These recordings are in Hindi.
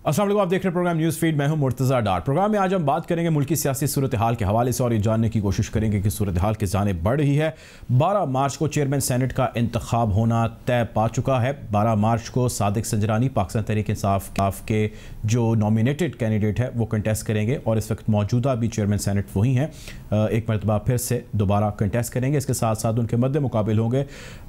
अस्सलाम वालेकुम, आप देख रहे हैं प्रोग्राम न्यूज़ फीड। मैं हूं मुर्तज़ा डार। प्रोग्राम में आज हम बात करेंगे मुल्की सियासी सूरत हाल के हवाले से और ये जानने की कोशिश करेंगे कि सूरत हाल की जानिब बढ़ रही है। 12 मार्च को चेयरमैन सेनेट का इंतखाब होना तय पा चुका है। 12 मार्च को सादिक संजरानी पाकिस्तान तहरीक इंसाफ के जो नॉमिनेटेड कैंडिडेट है वो कंटेस्ट करेंगे और इस वक्त मौजूदा भी चेयरमैन सेनेट वही हैं। एक मरतबा फिर से दोबारा कंटेस्ट करेंगे। इसके साथ साथ उनके मद्दे मुकाबिल होंगे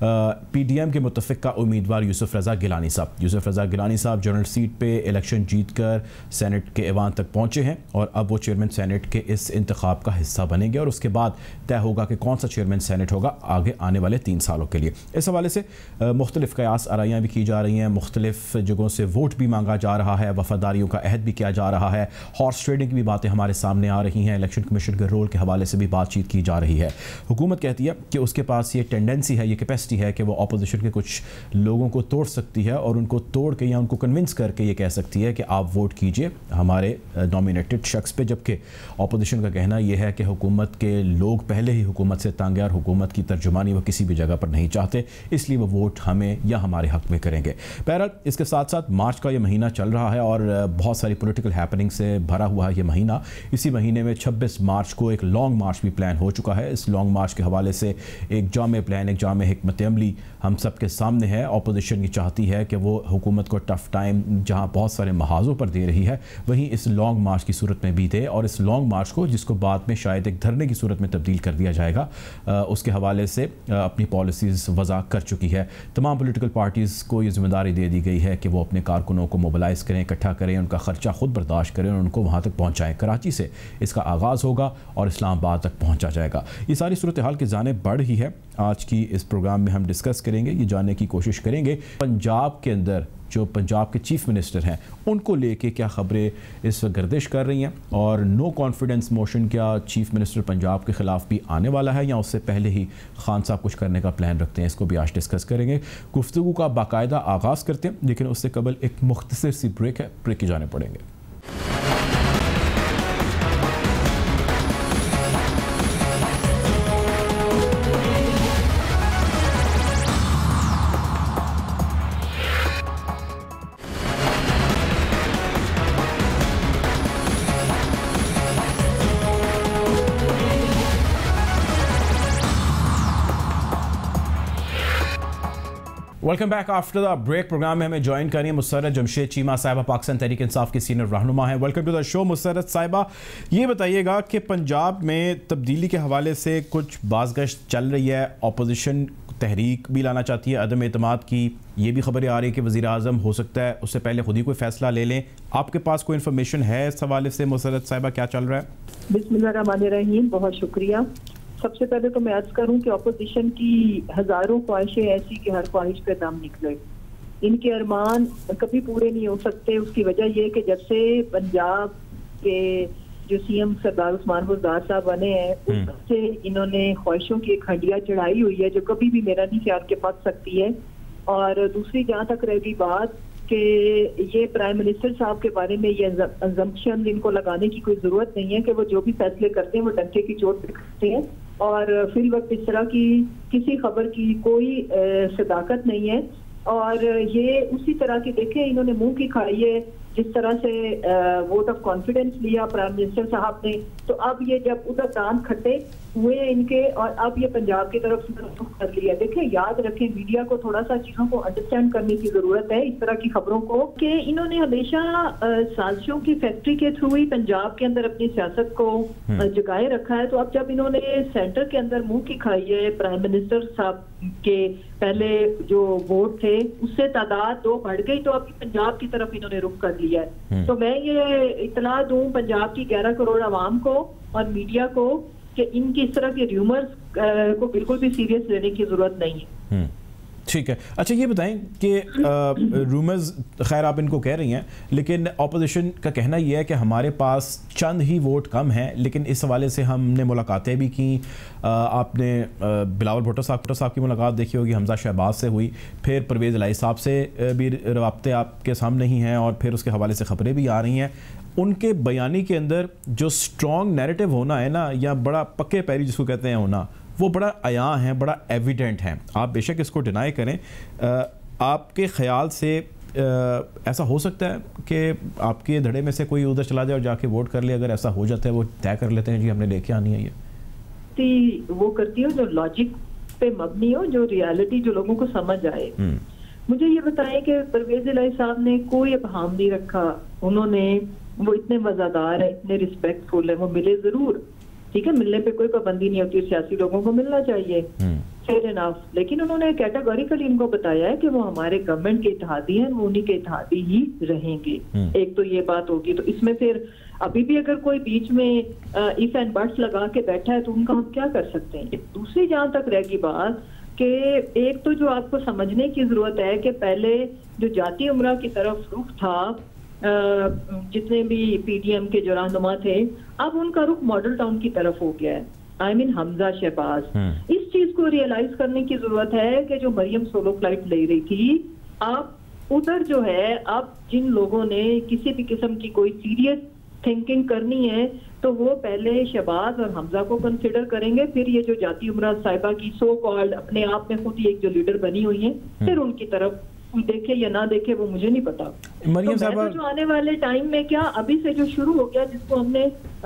PDM के मुतफ़िका उम्मीदवार यूसुफ रज़ा गिलानी साहब। यूसुफ रज़ा गिलानी साहब जनरल सीट पर इलेक्शन जीत कर सेनेट के ऐवान तक पहुंचे हैं और अब वो चेयरमैन सेनेट के इस इंतखाब का हिस्सा बनेंगे और उसके बाद तय होगा कि कौन सा चेयरमैन सेनेट होगा आगे आने वाले 3 सालों के लिए। इस हवाले से मुख्तलिफ कयास आराइयाँ भी की जा रही हैं, मुख्तलिफ जगहों से वोट भी मांगा जा रहा है, वफादारियों का अहद भी किया जा रहा है, हॉर्स ट्रेडिंग की भी बातें हमारे सामने आ रही हैं, इलेक्शन कमीशन के रोल के हवाले से भी बातचीत की जा रही है। हुकूमत कहती है कि उसके पास ये टेंडेंसी है, ये कैपेसिटी है कि वो अपोजिशन के कुछ लोगों को तोड़ सकती है और उनको तोड़ के या उनको कन्विंस करके ये कह सकती है कि आप वोट कीजिए हमारे नॉमिनेटेड शख्स पे। जबकि अपोजिशन का कहना यह है कि हुकूमत के लोग पहले ही हुकूमत से तंग है और हुकूमत की तर्जुमानी वो किसी भी जगह पर नहीं चाहते, इसलिए वो वोट हमें या हमारे हक में करेंगे। बहरहाल इसके साथ साथ मार्च का ये महीना चल रहा है और बहुत सारी पॉलिटिकल हैपनिंग से भरा हुआ है ये महीना। इसी महीने में 26 मार्च को एक लॉन्ग मार्च भी प्लान हो चुका है। इस लॉन्ग मार्च के हवाले से एक जामे प्लान, एक जामे हिकमत अमली हम सब के सामने है। अपोजिशन ये चाहती है कि वो हुकूमत को टफ टाइम जहाँ बहुत सारे महाजों पर दे रही है वहीं इस लॉन्ग मार्च की सूरत में भी दे और इस लॉन्ग मार्च को जिसको बाद में शायद एक धरने की सूरत में तब्दील कर दिया जाएगा, उसके हवाले से अपनी पॉलिसीज़ वज़ा कर चुकी है। तमाम पॉलिटिकल पार्टीज़ को ये जिम्मेदारी दे दी गई है कि वो अपने कारकुनों को मोबिलाइज़ करें, इकट्ठा करें, उनका ख़र्चा खुद बर्दाश्त करें और उनको वहाँ तक पहुँचाएँ। कराची से इसका आगाज़ होगा और इस्लामाबाद तक पहुँचा जाएगा। ये सारी सूरत हाल की जानिब बढ़ ही है। आज की इस प्रोग्राम में हम डिस्कस करेंगे, ये जानने की कोशिश करेंगे पंजाब के अंदर जो पंजाब के चीफ मिनिस्टर हैं उनको लेके क्या खबरें इस वक्त गर्दिश कर रही हैं और नो कॉन्फिडेंस मोशन क्या चीफ मिनिस्टर पंजाब के ख़िलाफ़ भी आने वाला है या उससे पहले ही खान साहब कुछ करने का प्लान रखते हैं, इसको भी आज डिस्कस करेंगे। गुफ्तगू का बाकायदा आगाज़ करते हैं लेकिन उससे कबल एक मुख्तसर सी ब्रेक है, ब्रेक की जाने पड़ेंगे। Welcome back after the break. Program में हमें ज्वाइन करिए मुसर्रत जमशेद चीमा साहिबा, पाकिस्तान तहरीक इंसाफ की सीनियर रहनुमा है। Welcome to the show Musarrat साहिबा। ये बताइएगा कि पंजाब में तब्दीली के हवाले से कुछ बाज़गश्त चल रही है, अपोजिशन तहरीक भी लाना चाहती है अदम एतमाद की, ये भी खबरें आ रही है कि वज़ीर आज़म हो सकता है उससे पहले खुद ही कोई फ़ैसला ले लें। आपके पास कोई इन्फॉर्मेशन है इस हवाले से मुसर्रत साहिबा, क्या चल रहा है? बिस्मिल्लाहिर्रहमानिर्रहीम, बहुत शुक्रिया। सबसे पहले तो मैं अर्ज करूं कि अपोजिशन की हजारों ख्वाहिशें ऐसी कि हर ख्वाहिश पे दम निकले, इनके अरमान कभी पूरे नहीं हो सकते। उसकी वजह यह कि जब से पंजाब के जो CM सरदार उस्मान बुज़दार साहब बने हैं उससे इन्होंने ख्वाहिशों की एक हंडिया चढ़ाई हुई है जो कभी भी मेरा नहीं ख्याल के पक सकती है। और दूसरी जहाँ तक रहेगी बात कि ये प्राइम मिनिस्टर साहब के बारे में ये अजम्पशन इनको लगाने की कोई जरूरत नहीं है कि वो जो भी फैसले करते हैं वो डंके की चोट पे करते हैं और फिल वक्त इस तरह की किसी खबर की कोई सदाकत नहीं है। और ये उसी तरह की देखें, इन्होंने मुंह की खाई है जिस तरह से वोट ऑफ कॉन्फिडेंस लिया प्राइम मिनिस्टर साहब ने, तो अब ये जब उधर दांत खट्टे हुए इनके और अब ये पंजाब की तरफ कर लिया। देखें, याद रखें, मीडिया को थोड़ा सा चीजों को अंडरस्टैंड करने की जरूरत है इस तरह की खबरों को, कि इन्होंने हमेशा साजिशों की फैक्ट्री के थ्रू ही पंजाब के अंदर अपनी सियासत को जगाए रखा है। तो अब जब इन्होंने सेंटर के अंदर मुंह की खाई है, प्राइम मिनिस्टर साहब के पहले जो वोट थे उससे तादाद 2 बढ़ गई, तो अब पंजाब की तरफ इन्होंने रुख कर लिया है। तो मैं ये इतला दूं पंजाब की 11 करोड़ आवाम को और मीडिया को कि इनकी इस तरह के र्यूमर्स को बिल्कुल भी सीरियस लेने की जरूरत नहीं है। ठीक है, अच्छा ये बताएं कि रूमर्स खैर आप इनको कह रही हैं लेकिन अपोजिशन का कहना यह है कि हमारे पास चंद ही वोट कम हैं, लेकिन इस हवाले से हमने मुलाकातें भी की। आपने बिलावल भुट्टो साहब की मुलाकात देखी होगी, हमजा शहबाज से हुई, फिर परवेज़ इलाही साहब से भी रवाब्ते आपके सामने ही हैं और फिर उसके हवाले से खबरें भी आ रही हैं। उनके बयानी के अंदर जो स्ट्रॉन्ग नैरेटिव होना है ना, या बड़ा पक्के पैरी जिसको कहते हैं होना, वो बड़ा अयां है, बड़ा एविडेंट है। आप बेशक इसको डिनाई करें, आपके ख्याल से ऐसा हो सकता है कि आपके धड़े में से कोई उधर चला जाए और जाके वोट कर ले? अगर ऐसा हो जाता है, वो तय कर लेते हैं जी हमने लेके आनी है ये, वो करती हो जो लॉजिक पे मबनी हो, जो रियलिटी जो लोगों को समझ आए। मुझे ये बताएं कि परवेज इलाही साहब ने कोई अबहाम नहीं रखा, उन्होंने, वो इतने मजादार है, इतने रिस्पेक्टफुल है, वो मिले जरूर, ठीक है, मिलने पे कोई पाबंदी नहीं होती, सियासी लोगों को मिलना चाहिए, फेयर इनफ, लेकिन उन्होंने कैटेगोरिकली इनको बताया है कि वो हमारे गवर्नमेंट के इत्तेहादी हैं, वो उन्हीं के इत्तेहादी ही रहेंगे। एक तो ये बात होगी। तो इसमें फिर अभी भी अगर कोई बीच में इफ एंड बट्स लगा के बैठा है तो उनका हम क्या कर सकते हैं। दूसरी जहां तक रहेगी बात कि एक तो जो आपको समझने की जरूरत है कि पहले जो जाती उमरा की तरफ रुख था, जितने भी पीडीएम के जो रहनुमा थे, अब उनका रुख मॉडल टाउन की तरफ हो गया है। I mean Hamza Shahbaz. इस चीज को रियलाइज करने की जरूरत है कि जो मरियम सोलो फ्लाइट ले रही थी, आप उधर जो है, अब जिन लोगों ने किसी भी किस्म की कोई सीरियस थिंकिंग करनी है तो वो पहले शहबाज और हमजा को कंसिडर करेंगे, फिर ये जो जाती उमरा साहिबा की सो कॉल्ड अपने आप में खुद ही एक जो लीडर बनी हुई है, फिर उनकी तरफ देखे या ना देखे वो मुझे नहीं पता। मरियम साहिबा, तो जो आने वाले टाइम में क्या अभी से जो शुरू हो गया, जिसको हमने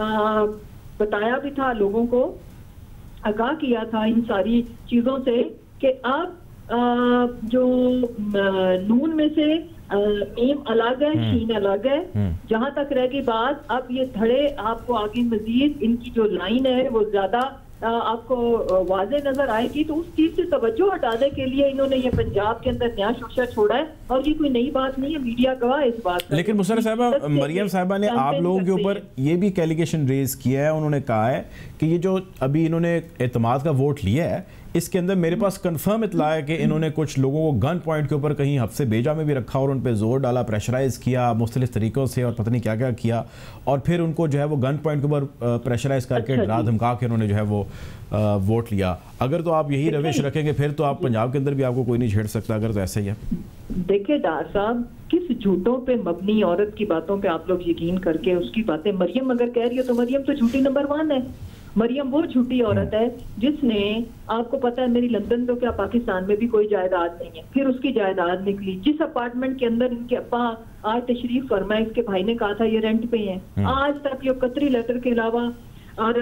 बताया भी था, लोगों को आगाह किया था इन सारी चीजों से कि आप जो नून में से मीम अलग है, शीन अलग है। जहां तक रहेगी बात, अब ये धड़े आपको आगे मजीद इनकी जो लाइन है वो ज्यादा आपको वाज़े नजर आएगी, तो उस चीज से तवज्जो हटाने के लिए इन्होंने ये पंजाब के अंदर नया शोशा छोड़ा है। और ये कोई नई बात नहीं है, मीडिया गवाह इस बात का। लेकिन मुशर्रफ साहबा, मरियम साहिबा ने आप लोगों के ऊपर ये भी एलिगेशन रेज किया है, उन्होंने कहा है कि ये जो अभी इन्होंने एतमाद का वोट लिया है, इसके अंदर मेरे पास कंफर्म इतला है कि इन्होंने कुछ लोगों को गन पॉइंट के ऊपर कहीं हफ्से बेजा में भी रखा और उन पर जोर डाला, प्रेशराइज किया मुख्तलिफ तरीक़ों से और पता नहीं क्या क्या किया, और फिर उनको जो है वो गन पॉइंट के ऊपर प्रेशराइज करके डरा धमका के उन्होंने जो है वो वोट लिया। अगर तो आप यही रविश रखेंगे फिर तो आप पंजाब के अंदर भी आपको कोई नहीं छेड़ सकता, अगर तो ऐसा ही है। देखिए डार साहब, किस झूठों पे मबनी औरत की बातों पे आप लोग यकीन करके उसकी बातें, मरियम अगर कह रही है तो मरियम तो झूठी नंबर 1 है। मरियम वो झूठी औरत है जिसने, आपको पता है मेरी लंदन तो क्या पाकिस्तान में भी कोई जायदाद नहीं है, फिर उसकी जायदाद निकली। जिस अपार्टमेंट के अंदर इनके अब्बा आज तशरीफ फरमा, इसके भाई ने कहा था ये रेंट पे है, आज तक ये कतरी लेटर के अलावा और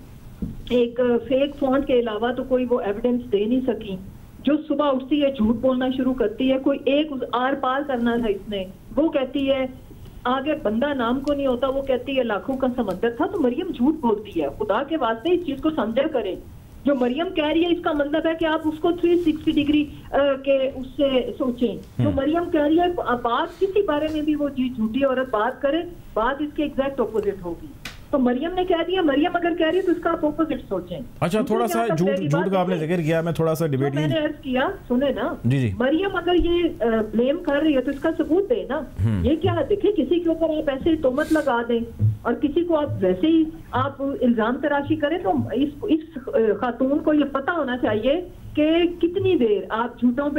एक फेक फॉन्ट के अलावा तो कोई वो एविडेंस दे नहीं सकी। जो सुबह उठती है झूठ बोलना शुरू करती है, कोई एक आर पार करना था इसने, वो कहती है आगे बंदा नाम को नहीं होता, वो कहती है लाखों का समंदर था। तो मरियम झूठ बोलती है, खुदा के वास्ते इस चीज को समझा करें। जो मरियम कह रही है इसका मतलब है कि आप उसको 360 डिग्री के उससे सोचें। जो मरियम कह रही है बात किसी बारे में भी वो झूठी औरत बात करे, बात इसके एग्जैक्ट ऑपोजिट होगी। तो मरियम ने कह दिया, मरियम अगर कह रही है तो इसका ऑपोजिट सोचें। अच्छा, थोड़ा सा झूठ का आपने जिक्र किया, मैं थोड़ा सा डिबेट मैंने अर्ज किया, सुने ना जी। मरियम अगर ये ब्लेम कर रही है तो इसका सबूत दे ना। ये क्या है, देखिए किसी के ऊपर आप ऐसे तोहमत लगा दें और किसी को आप वैसे ही आप इल्जाम तराशी करें, तो इस खातून को ये पता होना चाहिए कि कितनी देर आप झूठों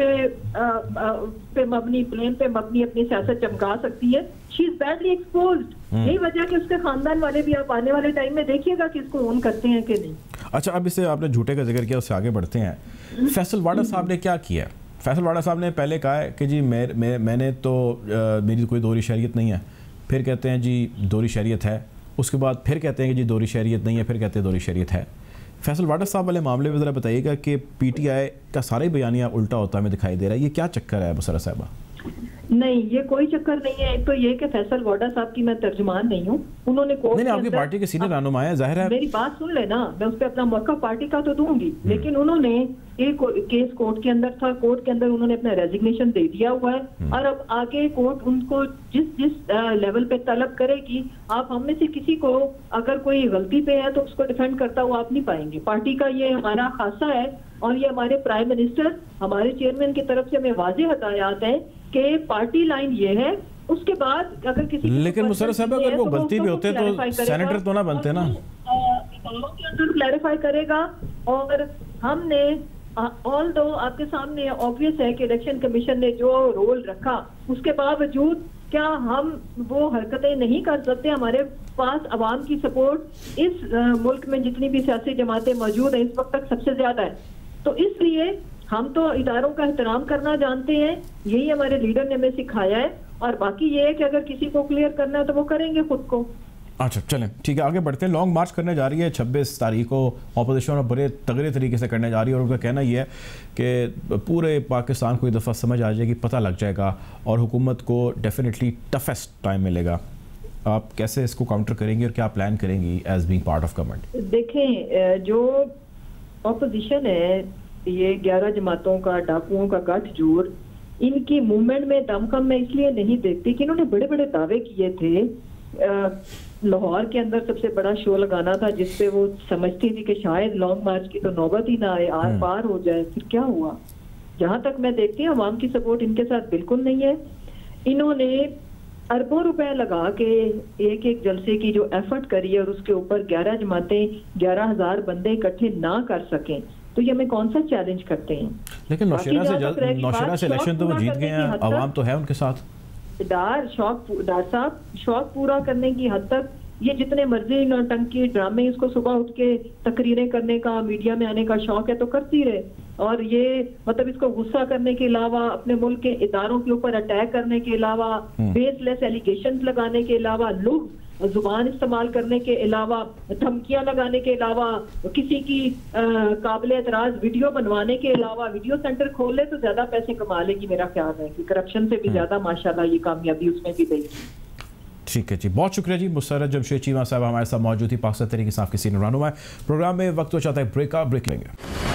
पे मबनी, ब्लेम पे मबनी अपनी सियासत चमका सकती है। She is badly exposed. यही वजह कि उसके खानदान वाले भी आप आने वाले टाइम में देखिएगा कि इसको ओन करते हैं कि नहीं। अच्छा, अब इससे आपने झूठे का जिक्र किया, उससे आगे बढ़ते हैं। फैसल वाडा साहब ने क्या किया? फैसल वाडा साहब ने पहले कहा है कि जी मैंने तो मेरी कोई दोहरी शरीयत नहीं है, फिर कहते हैं जी दोहरी शरीयत है, उसके बाद फिर कहते हैं कि जी दोहरी शरीयत नहीं है, फिर कहते हैं दोहरी शरीयत है। फैसल वाडा साहब वाले मामले में ज़रा बताइएगा कि पीटीआई का सारा ही बयानिया उल्टा होता हमें दिखाई दे रहा है, ये क्या चक्कर है मुशर्रफ साहबा? नहीं, ये कोई चक्कर नहीं है। एक तो ये कि फैसल वाडा साहब की मैं तर्जुमान नहीं हूँ, उन्होंने कोर्ट नहीं, आपकी पार्टी के सीनियर रहनुमा है, जाहिर है। मेरी बात सुन लेना, मैं उस पर अपना मौका पार्टी का तो दूंगी, लेकिन उन्होंने एक केस कोर्ट के अंदर था, कोर्ट के अंदर उन्होंने अपना रेजिग्नेशन दे दिया हुआ है और अब आगे कोर्ट उनको जिस लेवल पे तलब करेगी, आप हम में से किसी को अगर कोई गलती पे है तो उसको डिफेंड करता हुआ आप नहीं पाएंगे। पार्टी का ये हमारा खासा है और ये हमारे प्राइम मिनिस्टर, हमारे चेयरमैन की तरफ से हमें वाज़ेह हदायत है कि पार्टी लाइन ये है। उसके बाद अगर किसी, लेकिन मुशर्रफ साहब अगर वो गलती भी होते तो सेनेटर तो ना बनते ना, के अंदर क्लैरिफाई करेगा। और हमने ऑल्दो आपके सामने ऑब्वियस है कि इलेक्शन कमीशन ने जो रोल रखा, उसके बावजूद क्या हम वो हरकतें नहीं कर सकते? हमारे पास अवाम की सपोर्ट इस मुल्क में जितनी भी सियासी जमातें मौजूद हैं इस वक्त तक सबसे ज्यादा है। तो इसलिए हम तो इदारों का एहतराम करना जानते हैं, यही हमारे लीडर ने हमें सिखाया है, और बाकी ये है कि अगर किसी को क्लियर करना है तो वो करेंगे खुद को। अच्छा चलें ठीक है, आगे बढ़ते हैं। लॉन्ग मार्च करने जा रही है 26 तारीख को अपोजिशन, और बड़े तगड़े तरीके से करने जा रही है, और उनका कहना यह है कि पूरे पाकिस्तान को एक दफ़ा समझ आ जाएगी, पता लग जाएगा, और हुकूमत को डेफिनेटली टफेस्ट टाइम मिलेगा। आप कैसे इसको काउंटर करेंगी और क्या प्लान करेंगी as being part of government? देखें, जो अपोजिशन है, ये 11 जमातों का, डाकुओं का गठजोड़, इनकी मूवमेंट में दमखम मैं इसलिए नहीं देखती कि इन्होंने बड़े बड़े दावे किए थे। लाहौर के अंदर सबसे बड़ा शो लगाना था जिसपे वो समझती थी कि शायद लॉन्ग मार्च की तो नौबत ही ना आए, आर पार हो जाए। फिर क्या हुआ? जहां तक मैं देखती हूँ अवाम की सपोर्ट इनके साथ बिल्कुल नहीं है। इन्होंने अरबों रुपए लगा के एक एक जलसे की जो एफर्ट करी है, और उसके ऊपर 11 जमातें 11,000 बंदे इकट्ठे ना कर सकें, तो ये हमें कौन सा चैलेंज करते हैं? लेकिन नौशेरा से इलेक्शन तो वो जीत गए हैं, अवाम तो है उनके साथ। डर साहब, शौक पूरा करने की हद तक ये जितने मर्जी नौटंकी ड्रामे, इसको सुबह उठ के तकरीरें करने का, मीडिया में आने का शौक है तो करती रहे, और ये मतलब इसको गुस्सा करने के अलावा, अपने मुल्क के इदारों के ऊपर अटैक करने के अलावा, बेसलेस एलिगेशंस लगाने के अलावा, लोग जुबान इस्तेमाल करने के अलावा, धमकियां लगाने के अलावा, किसी की काबिल एतराज वीडियो बनवाने के अलावा, वीडियो सेंटर खोले तो ज्यादा पैसे कमा लेगी। मेरा ख्याल है कि करप्शन से भी ज्यादा माशाल्लाह ये कामयाबी उसमें भी देगी। ठीक है जी, बहुत शुक्रिया जी। मुसर्रत जमशेद चीमा साहब हमारे साथ मौजूद थी, पाकिस्तान तहरीक इंसाफ की सीनियर रहनुमा। प्रोग्राम में वक्त हो चाहता है ब्रेक लेंगे।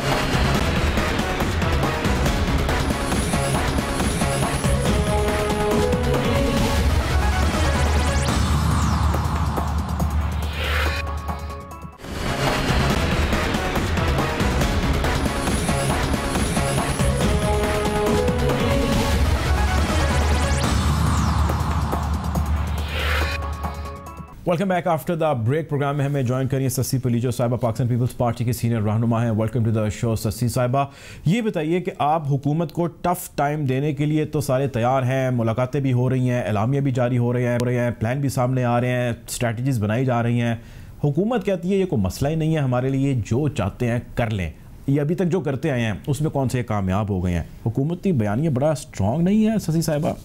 Welcome back after the break. Program में हमें ज्वाइन करिए सस्सी पलीजो साहिबा, पाकिस्तान पीपल्स पार्टी की सीनियर रहनुमा हैं। Welcome to the show Sassi साहिबा। ये बताइए कि आप हुकूमत को टफ टाइम देने के लिए तो सारे तैयार हैं, मुलाकातें भी हो रही हैं, एलामिया भी जारी हो रहे हैं, प्लान भी सामने आ रहे हैं, स्ट्रैटेजीज बनाई जा रही हैं। हुकूमत कहती है ये कोई मसला ही नहीं है हमारे लिए, जो चाहते हैं कर लें। ये अभी तक जो करते आए हैं उसमें कौन से कामयाब हो गए हैं? हुकूमती बयानिया बड़ा स्ट्रॉन्ग नहीं है सस्सी साहिबा?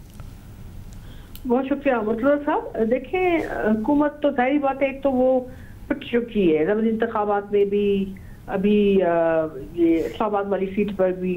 बहुत शुक्रिया मुर्तज़ा साहब। देखें, हुकूमत तो जाहिर बात है, एक तो वो पिट चुकी है ज़मीनी इंतखाबात में भी, अभी ये इस्लामाबाद वाली सीट पर भी,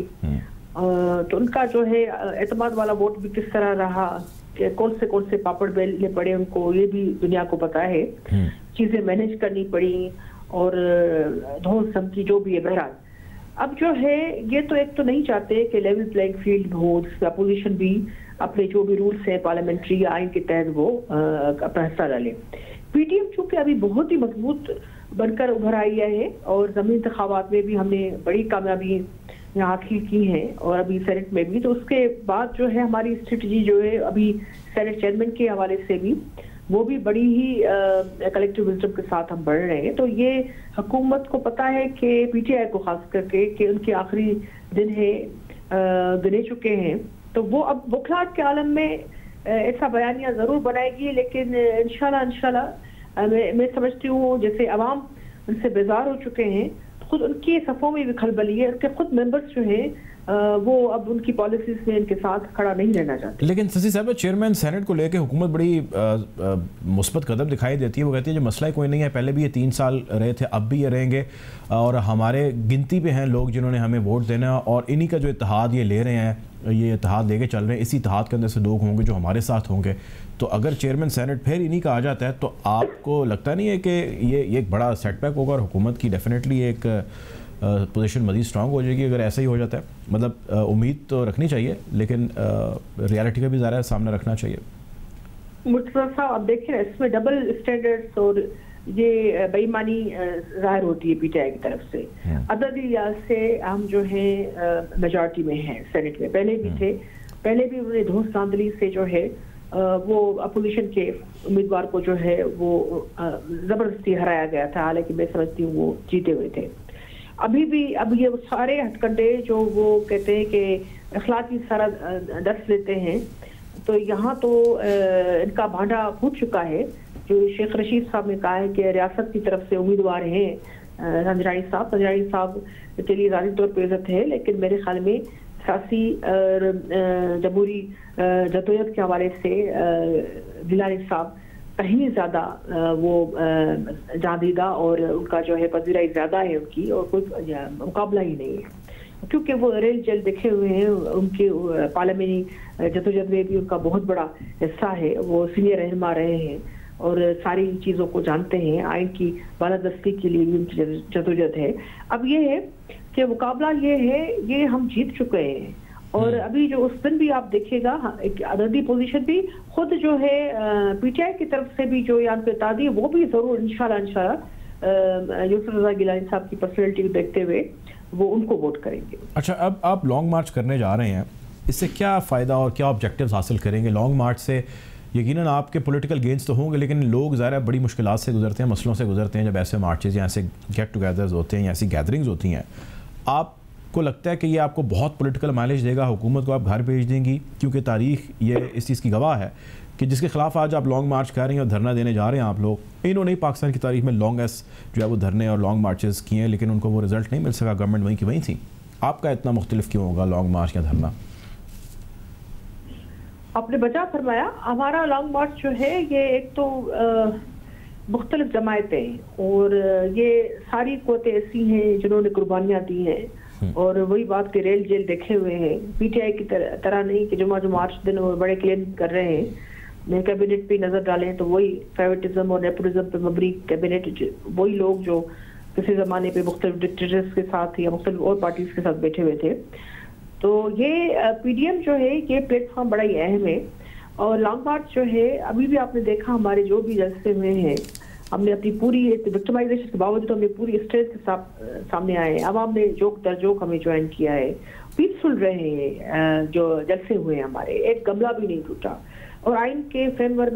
तो उनका जो है एतमाद वाला वोट भी किस तरह रहा, कि कौन से पापड़ बेलने पड़े उनको, ये भी दुनिया को पता है। चीज़ें मैनेज करनी पड़ी, और धोस धमकी जो भी है। बहरहाल अब जो है, ये तो एक तो नहीं चाहते कि लेवल प्लेइंग फील्ड हो, जिसमें अपोजिशन भी अपने जो भी रूल्स हैं पार्लियामेंट्री आइन के तहत वो अपना हिस्सा डाले। पीटीएम चूंकि अभी बहुत ही मजबूत बनकर उभर आई है, और ज़मीनी इंतखाबात में भी हमने बड़ी कामयाबी हासिल की है, और अभी सेनेट में भी, तो उसके बाद जो है हमारी स्ट्रेटजी जो है अभी सेनेट चेयरमैन के हवाले से भी, वो भी बड़ी ही कलेक्टिव विजडम के साथ हम बढ़ रहे हैं। तो ये हुकूमत को पता है कि पीटीआई को खास करके कि उनके आखिरी दिन है, गिने चुके हैं, तो वो अब बुखलाहट के आलम में ऐसा बयानिया जरूर बनाएगी। लेकिन इंशाल्लाह मैं समझती हूँ जैसे अवाम उनसे बेजार हो चुके हैं, खुद उनकी सफ़ों में भी खलबली है, उनके खुद मेंबर्स जो हैं वो अब उनकी पॉलिसीज में इनके साथ खड़ा नहीं रहना चाहते। लेकिन ससी साहब, चेयरमैन सेनेट को लेकर हुकूमत बड़ी मुस्बत कदम दिखाई देती है। वो कहती है जो मसला ही कोई नहीं है, पहले भी ये 3 साल रहे थे, अब भी ये रहेंगे, और हमारे गिनती पे हैं लोग जिन्होंने हमें वोट देना है, और इन्हीं का जो इत्तेहाद ये ले रहे हैं, ये इत्तेहाद लेके चल रहे हैं, इसी इत्तेहाद के अंदर से लोग होंगे जो हमारे साथ होंगे। तो अगर चेयरमैन सेनेट फिर इन्हीं का आ जाता है, तो आपको लगता नहीं है कि ये एक बड़ा सेटबैक होगा, और हुकूमत की डेफिनेटली एक पोजीशन मज़ीद स्ट्रांग हो जाएगी अगर ऐसा ही हो जाता है? मतलब उम्मीद तो रखनी चाहिए, लेकिन रियलिटी का भी ज़रा सामने रखना चाहिए। मुर्तज़ा साहब, अब देखिए इसमें डबल स्टैंडर्ड्स और ये बेईमानी ज़ाहिर होती है पीटीआई की तरफ से। अददी लिहाज से हम जो है मेजॉरिटी में हैं सेनेट में, पहले भी थे, पहले भी उन्होंने धोस धांधली से जो है वो अपोजिशन के उम्मीदवार को जो है वो ज़बरदस्ती हराया गया था, हालांकि मैं समझती हूँ वो जीते हुए थे। अभी भी अब ये सारे हथकंडे जो वो कहते हैं कि अखलाकी सारा दस लेते हैं, तो यहाँ तो इनका भांडा फूट चुका है। जो शेख रशीद साहब ने कहा है कि रियासत की तरफ से उम्मीदवार हैं, संजरानी साहब के लिए ज़ाती तौर पर इज़्ज़त है, लेकिन मेरे ख्याल में सियासी जमहूरी जदोजहद के हवाले से गिलानी साहब कहीं ज़्यादा वो जादीदा और उनका जो है पजीराई ज़्यादा है उनकी, और कोई मुकाबला ही नहीं है, क्योंकि वो रेल जेल देखे हुए हैं। उनके पार्लियामेंटी जदोजहद में भी उनका बहुत बड़ा हिस्सा है, वो सीनियर रहनुमा रहे हैं और सारी चीज़ों को जानते हैं। आइन की बालादस्ती के लिए भी उनकी जदोजहद है। अब ये है कि मुकाबला ये है, ये हम जीत चुके हैं, और अभी जो उस दिन भी आप देखिएगा एक अददी पोजीशन भी खुद जो है पीटीआई की तरफ से भी जो यान पे दी, वो भी जरूर इंशाल्लाह यूसुफ रज़ा गिलानी साहब की पर्सनैलिटी को देखते हुए वो उनको वोट करेंगे। अच्छा, अब आप लॉन्ग मार्च करने जा रहे हैं, इससे क्या फ़ायदा और क्या ऑब्जेक्टिव्स हासिल करेंगे? लॉन्ग मार्च से यकीनन आपके पॉलिटिकल गेन्स तो होंगे, लेकिन लोग ज़ाहिर बड़ी मुश्किलात से गुजरते हैं, मसलों से गुजरते हैं जब ऐसे मार्चेज़ या ऐसे गेट टुगेदर्स होते हैं या ऐसी गैदरिंग्स होती हैं। आपको लगता है कि ये आपको बहुत पॉलिटिकल माइलेज देगा? हुकूमत को आप घर भेज देंगी? क्योंकि तारीख ये इस चीज़ की गवाह है कि जिसके खिलाफ आज आप लॉन्ग मार्च कर रहे हैं और धरना देने जा रहे हैं आप लोग, इन्होंने ही पाकिस्तान की तारीख में लॉन्गेस्ट जो है वो धरने और लॉन्ग मार्चेस किए हैं, लेकिन उनको वो रिजल्ट नहीं मिल सका, गवर्नमेंट वहीं की वहीं थी। आपका इतना मुख्तलिफ क्यों होगा लॉन्ग मार्च या धरना? आपने बचा फरमाया, हमारा लॉन्ग मार्च जो है ये एक तो मुख्तलिफ जमायतें और ये सारी क़ुव्वतें ऐसी हैं जिन्होंने कुर्बानियाँ दी हैं, और वही बात के रेल जेल देखे हुए हैं। पीटीआई की तरह नहीं कि जुमा मार्च दिन वो बड़े क्लेम कर रहे हैं। कैबिनेट पे नजर डालें तो वही फेवरेटिज्म और नेपोटिज्म पे मबनी कैबिनेट, वही लोग जो किसी जमाने पे मुख्तलिफ डिक्टेटर्स के साथ या मुख्तलिफ और पार्टीज के साथ बैठे हुए थे। तो ये पीडीएम जो है ये प्लेटफॉर्म बड़ा ही अहम है। और लॉन्ग मार्च जो है अभी भी आपने देखा हमारे जो भी जलसे हुए हैं, हमने अपनी पूरी विक्टिमाइजेशन के बावजूद हमने पूरी स्ट्रेंथ के साथ सामने आए हैं। अवाम ने जोक दर जोक हमें ज्वाइन किया है, पीसफुल रहे हैं जो जलसे हुए हमारे, एक गमला भी नहीं टूटा, और आइन के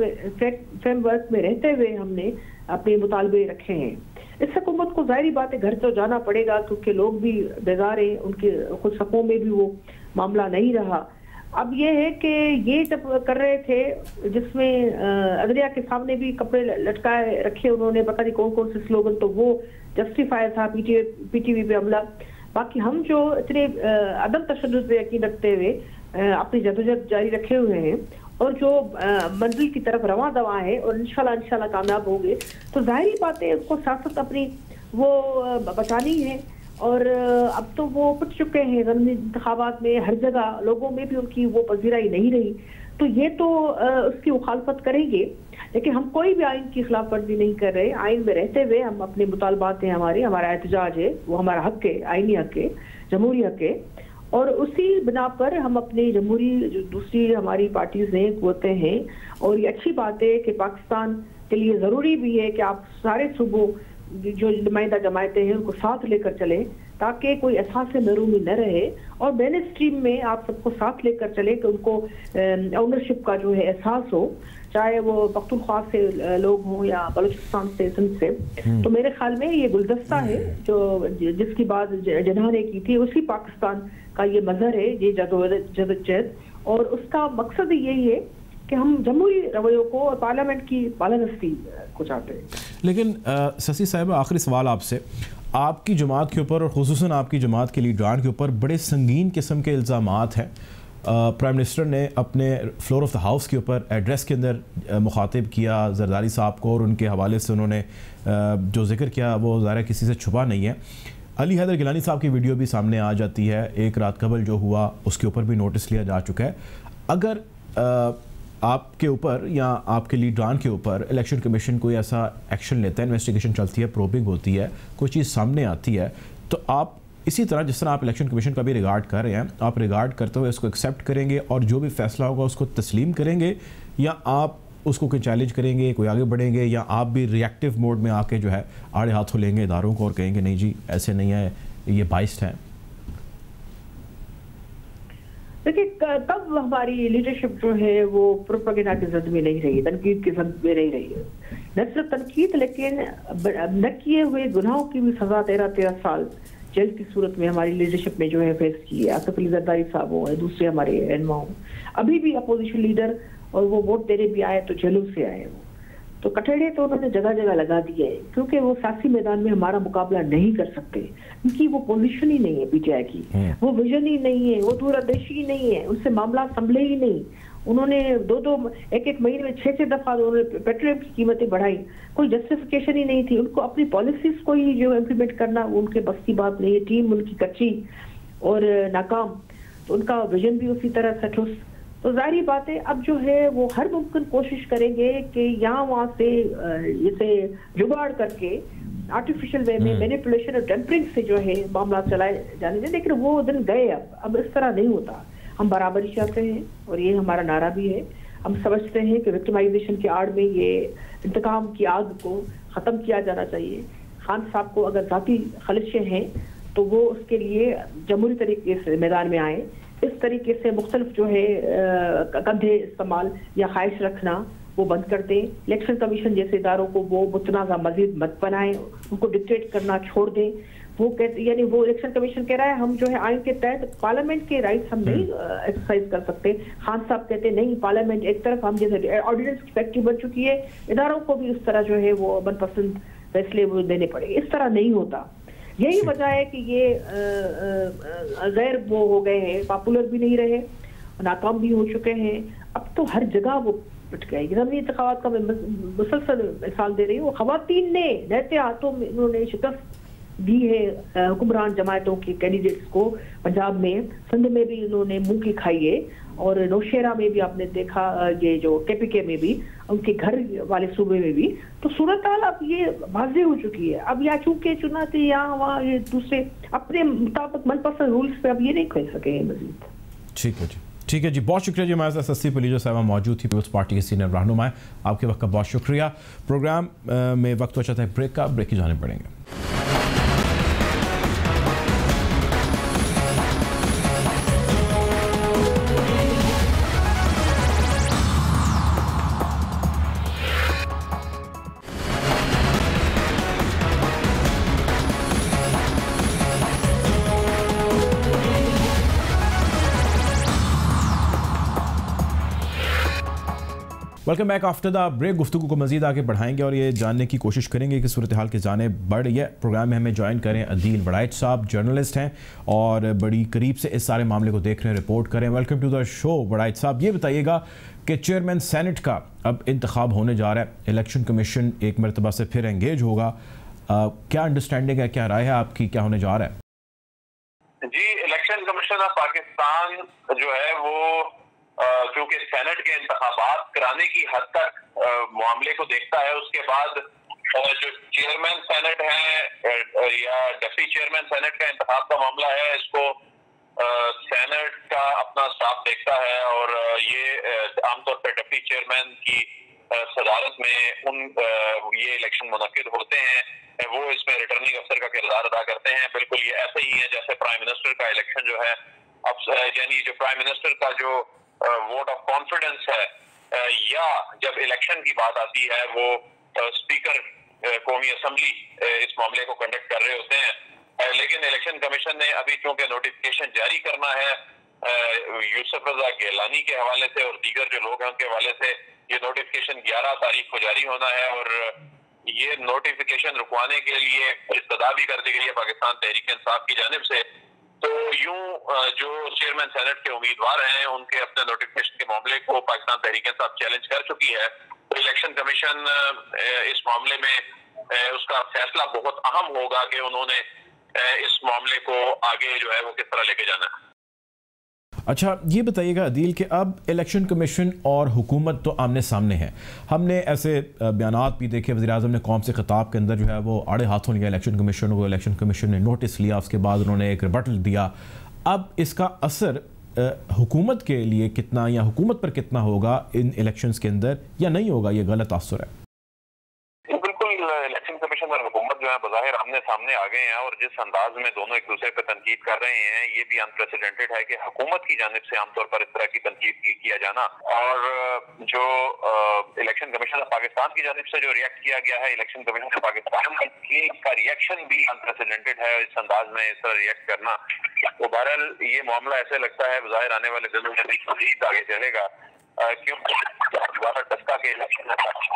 फ्रेमवर्क में रहते हुए हमने अपने मुतालबे रखे हैं। इस हुकूमत को जाहिर बात है घर तो जाना पड़ेगा, क्योंकि लोग भी बेजार हैं, उनके खुद सपों में भी वो मामला नहीं रहा। अब ये है कि ये जब कर रहे थे जिसमें अदलिया के सामने भी कपड़े लटकाए रखे उन्होंने, पता नहीं कौन कौन से स्लोगन, तो वो जस्टिफाई था पीटीवी पे हमला। बाकी हम जो इतने अदम तशद्दुद पे यकीन रखते हुए अपनी जदोजहद जारी रखे हुए हैं और जो मंजिल की तरफ रवां दवा है और इंशाल्लाह कामयाब होंगे, तो जाहिर बात है उसको सियासत अपनी वो बचानी है। और अब तो वो पिट चुके हैं इंतखाबात में, हर जगह लोगों में भी उनकी वो पजीराई नहीं रही, तो ये तो उसकी मुखालफत करेंगे। लेकिन हम कोई भी आइन की खिलाफ वर्जी नहीं कर रहे। आइन में रहते हुए हम अपने मुतालबात हैं, हमारा एहतजाज है, वो हमारा हक है, आइनी हक है, जमहूरी हक है, और उसी बिना पर हम अपनी जमहूरी जो दूसरी हमारी पार्टीज हैं, क़ुव्वतें हैं, और ये अच्छी बात है कि पाकिस्तान के लिए ज़रूरी भी है कि आप सारे सूबों जो नुमाइंदा जमायतें हैं उनको साथ लेकर चलें, ताकि कोई एहसास महरूमी न रहे, और मेन स्ट्रीम में आप सबको साथ लेकर चलें कि उनको ओनरशिप का जो है एहसास हो, चाहे वो पख्तूनख्वा से लोग हों या बलूचिस्तान से, सिंध से। तो मेरे ख्याल में ये गुलदस्ता है जो जिसकी बात जिन्हा ने की थी, उसी पाकिस्तान का ये मजहर है, ये जदोजहद, और उसका मकसद यही है कि हम जमहूरी रवैयों को और पार्लियामेंट की बालादस्ती को चाहते हैं। लेकिन शशि साहिबा, आखिरी सवाल आपसे, आपकी जमात के ऊपर और खुसूसन आपकी जमात के लीडरान के ऊपर बड़े संगीन किस्म के इल्ज़ामात हैं। प्राइम मिनिस्टर ने अपने फ्लोर ऑफ द हाउस के ऊपर एड्रेस के अंदर मुखातिब किया जरदारी साहब को, और उनके हवाले से उन्होंने जो जिक्र किया वो ज़ाहिर किसी से छुपा नहीं है। अली हैदर गिलानी साहब की वीडियो भी सामने आ जाती है, एक रात कबल जो हुआ उसके ऊपर भी नोटिस लिया जा चुका है। अगर आपके ऊपर या आपके लीडरान के ऊपर इलेक्शन कमीशन कोई ऐसा एक्शन लेता है, इन्वेस्टिगेशन चलती है, प्रोबिंग होती है, कोई चीज़ सामने आती है, तो आप इसी तरह जिस तरह आप इलेक्शन कमीशन का भी रिगार्ड कर रहे हैं, आप रिगार्ड करते हुए इसको एक्सेप्ट करेंगे और जो भी फैसला होगा उसको तस्लीम करेंगे, या आप उसको कोई चैलेंज करेंगे, कोई आगे बढ़ेंगे, या आप भी रिएक्टिव मोड में आके जो है आड़े हाथों लेंगे इदारों को और कहेंगे नहीं जी ऐसे नहीं है, ये बाइस्ड है? देखिए, तब हमारी लीडरशिप जो है वो प्रोपेगेंडा की जद में नहीं रही, तनकीद की जद में नहीं रही है। न सिर्फ तनकीद, लेकिन न किए हुए गुनाहों की भी सजा 13 साल जेल की सूरत में हमारी लीडरशिप में जो है फेस की है। आसिफ अली जरदारी साहब हो, दूसरे हमारे रहनुमा हो, अभी भी अपोजिशन लीडर, और वो वोट देने भी आए तो जेलों से आए वो। तो कठेड़े तो उन्होंने जगह जगह लगा दिए हैं, क्योंकि वो सियासी मैदान में हमारा मुकाबला नहीं कर सकते, क्योंकि वो पोजीशन ही नहीं है पीटीआई की, वो विजन ही नहीं है, वो दूरदर्शी ही नहीं है, उनसे मामला संभले ही नहीं। उन्होंने एक महीने में 6 दफा उन्होंने पेट्रोल की कीमतें बढ़ाई, कोई जस्टिफिकेशन ही नहीं थी। उनको अपनी पॉलिसीज को ही जो इम्प्लीमेंट करना उनके बस की बात नहीं है, टीम उनकी कच्ची और नाकाम, तो उनका विजन भी उसी तरह से ठुस। तो जाहिर बात है अब जो है वो हर मुमकिन कोशिश करेंगे कि यहाँ वहाँ से इसे जुगाड़ करके आर्टिफिशियल वे में मैनिपुलेशन और टेम्परिंग से जो है मामला चलाए जाने दें, लेकिन वो दिन गए। अब इस तरह नहीं होता। हम बराबरी चाहते हैं और ये हमारा नारा भी है। हम समझते हैं कि विक्टिमाइजेशन की आड़ में ये इंतकाम की आग को ख़त्म किया जाना चाहिए। खान साहब को अगर ज़ाती खलिशें हैं तो वो उसके लिए जमहूरी तरीके से मैदान में आए। इस तरीके से मुख्तलिफ जो है कंधे इस्तेमाल या ख्वाहिश रखना वो बंद कर दें। इलेक्शन कमीशन जैसे इदारों को वो मुतनाज़ा मजीद मत बनाएं, उनको डिक्टेट करना छोड़ दें। वो कहते यानी वो इलेक्शन कमीशन कह रहा है हम जो है आइन के तहत पार्लियामेंट के राइट्स हम नहीं एक्सरसाइज कर सकते। खान साहब कहते नहीं, पार्लियामेंट एक तरफ हम जैसे ऑर्डिनेंस की फैक्ट्री बन चुकी है, इदारों को भी उस तरह जो है वो मनपसंद फैसले वो देने पड़ेंगे। इस तरह नहीं होता। यही वजह है कि ये गैर वो हो गए हैं, पॉपुलर भी नहीं रहे, नाकाम भी हो चुके हैं। अब तो हर जगह वो पिट गए। ज़मीनी इंतखाबात का मैं मुसलसल मिसाल दे रही हूँ। ख़वातीन ने रहते हाथों में उन्होंने शिकस्त दी है हुक्मरान जमातों के कैंडिडेट्स को। पंजाब में, सिंध में भी उन्होंने मुंह की खाई है, और नौशेरा में भी आपने देखा, ये जो केपीके में भी, उनके घर वाले सूबे में भी। तो सूरत हाल अब ये वाज़ेह हो चुकी है। अब या चूंकि चुनाते यहाँ वहाँ ये दूसरे अपने मुताबिक मनपसंद रूल्स पे अब ये नहीं खेल सके मजीद। ठीक है जी, ठीक है जी, बहुत शुक्रिया जी। हमारे साथ सस्ती पलीजो साहबा मौजूद थी, पीपल्स पार्टी के सीनियर रहनुमा है। आपके वक्त का बहुत शुक्रिया। प्रोग्राम में वक्त बचा था ब्रेक का, ब्रेक की जाने पड़ेंगे। Welcome back after the break. गुफ्तगू को मजीद आगे बढ़ाएंगे और ये जानने की कोशिश करेंगे कि सूरत हाल की जाने बढ़ रही है। प्रोग्राम में हमें ज्वाइन करें अदील वड़ाइच साहब, जर्नलिस्ट हैं और बड़ी करीब से इस सारे मामले को देख रहे हैं, रिपोर्ट करें। Welcome to the show Warraich साहब। ये बताइएगा कि चेयरमैन सेनेट का अब इंतखाब होने जा रहा है, इलेक्शन कमीशन एक मरतबा से फिर एंगेज होगा। क्या अंडरस्टैंडिंग है, क्या राय है आपकी, क्या होने जा रहा है? जी, इलेक्शन कमीशन ऑफ पाकिस्तान जो है वो क्योंकि सेनेट के इंतखाबात कराने की हद तक मामले को देखता है, उसके बाद जो चेयरमैन सेनेट है या डिप्टी चेयरमैन सेनेट का इंतखाब का मामला है, इसको सेनेट का अपना स्टाफ देखता है। और ये आमतौर पर डिप्टी चेयरमैन की सदारत में ये इलेक्शन मुनक्किद होते हैं, वो इसमें रिटर्निंग अफसर का किरदार अदा करते हैं। बिल्कुल ये ऐसे ही है जैसे प्राइम मिनिस्टर का इलेक्शन जो है, अब यानी जो प्राइम मिनिस्टर का जो वोट ऑफ कॉन्फिडेंस है, या जब इलेक्शन की बात आती है वो स्पीकर कौमी असम्बली इस मामले को कंडक्ट कर रहे होते हैं। लेकिन इलेक्शन कमीशन ने अभी चूंकि नोटिफिकेशन जारी करना है यूसुफ रजा गिलानी के हवाले से और दीगर जो लोग हैं उनके हवाले से, ये नोटिफिकेशन 11 तारीख को जारी होना है। और ये नोटिफिकेशन रुकवाने के लिए इस्तदा भी कर दी गई है पाकिस्तान तहरीक इंसाफ की जानिब से। तो यूं जो चेयरमैन सेनेट के उम्मीदवार हैं उनके अपने नोटिफिकेशन के मामले को पाकिस्तान तहरीक इंसाफ चैलेंज कर चुकी है। तो इलेक्शन कमीशन इस मामले में उसका फैसला बहुत अहम होगा कि उन्होंने इस मामले को आगे जो है वो किस तरह लेके जाना है। अच्छा, ये बताइएगा अदील कि अब इलेक्शन कमीशन और हुकूमत तो आमने सामने है। हमने ऐसे बयानात भी देखे, वज़ीर-ए-आज़म ने कौम से खिताब के अंदर जो है वो आड़े हाथों लिया इलेक्शन कमीशन को, इलेक्शन कमीशन ने नोटिस लिया, उसके बाद उन्होंने एक रिबटल दिया। अब इसका असर हुकूमत के लिए कितना या हुकूमत पर कितना होगा इन इलेक्शंस के अंदर, या नहीं होगा, ये गलत तासुर है? इलेक्शन कमीशन और हुकूमत जो है बज़ाहिर आमने सामने आ गए हैं, और जिस अंदाज में दोनों एक दूसरे पर तनकीद कर रहे हैं ये भी अनप्रेसिडेंटेड है कि हुकूमत की जानिब से आमतौर पर इस तरह की तनकीद किया जाना, और जो इलेक्शन कमीशन ऑफ पाकिस्तान की जानिब से जो रिएक्ट किया गया है इलेक्शन कमीशन ऑफ पाकिस्तान का रिएक्शन भी अनप्रेसिडेंटेड है। इस अंदाज में इस तरह रिएक्ट करना, तो बहरहाल ये मामला ऐसे लगता है बज़ाहिर आने वाले दिनों में मज़ीद आगे चलेगा। क्योंकि दोबारा टस्का के इलेक्शन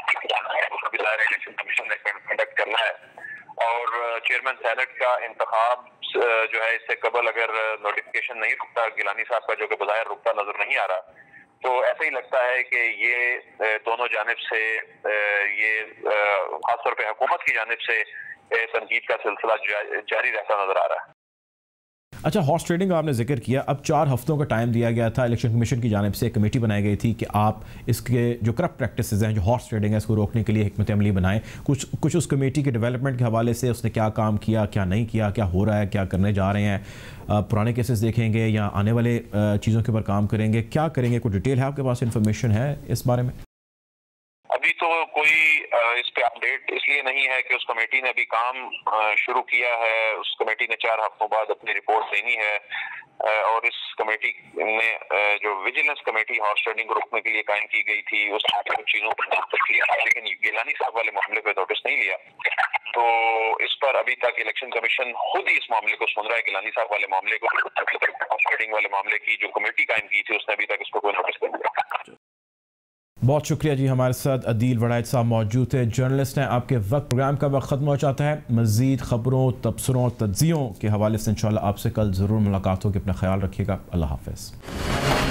कमीशन ने कंडक्ट करना है और चेयरमैन सेनेट का इंतखाब जो है इससे कबल अगर नोटिफिकेशन नहीं रुकता, गिलानी साहब का जो कि बज़ाहिर रुकता नजर नहीं आ रहा, तो ऐसा ही लगता है कि ये दोनों जानिब से ये खासतौर पे हुकूमत की जानिब से तनकीद का सिलसिला जारी रहता नजर आ रहा है। अच्छा, हॉर्स ट्रेडिंग का आपने जिक्र किया। अब 4 हफ्तों का टाइम दिया गया था, इलेक्शन कमीशन की जानिब से एक कमेटी बनाई गई थी कि आप इसके जो करप्ट प्रैक्टिसेस हैं, जो हॉर्स ट्रेडिंग है, इसको रोकने के लिए हिकमत अमली बनाएं। कुछ उस कमेटी के डेवलपमेंट के हवाले से उसने क्या काम किया, क्या नहीं किया, क्या हो रहा है, क्या करने जा रहे हैं, पुराने केसेस देखेंगे या आने वाले चीज़ों के ऊपर काम करेंगे, क्या करेंगे? कोई डिटेल है आपके पास, इन्फॉर्मेशन है इस बारे में? अभी तो कोई इस पे अपडेट इसलिए नहीं है कि उस कमेटी ने अभी काम शुरू किया है। उस कमेटी ने 4 हफ्तों बाद अपनी रिपोर्ट देनी है और इस कमेटी ने जो विजिलेंस कमेटी हॉर्स ट्रेडिंग को रोकने के लिए कायम की गई थी उसने कुछ चीजों पर नोटिस लिया, लेकिन गिलानी साहब वाले मामले पे नोटिस नहीं लिया। तो इस पर अभी तक इलेक्शन कमीशन खुद ही इस मामले को सुन रहा है। गिलानी साहब वाले मामले को, हॉर्स ट्रेडिंग वाले मामले की जो कमेटी कायम की थी उसने अभी तक इस पर कोई नोटिस नहीं लिया। बहुत शुक्रिया जी। हमारे साथ अदील वड़ाइच साहब मौजूद थे, जर्नलिस्ट हैं। आपके वक्त प्रोग्राम का वक्त ख़त्म हो जाता है। मज़ीद ख़बरों, तबसरों, तज्ज़ियों के हवाले से इंशाल्लाह आपसे कल ज़रूर मुलाकात होगी। अपना ख्याल रखिएगा। अल्लाह हाफ़िज़।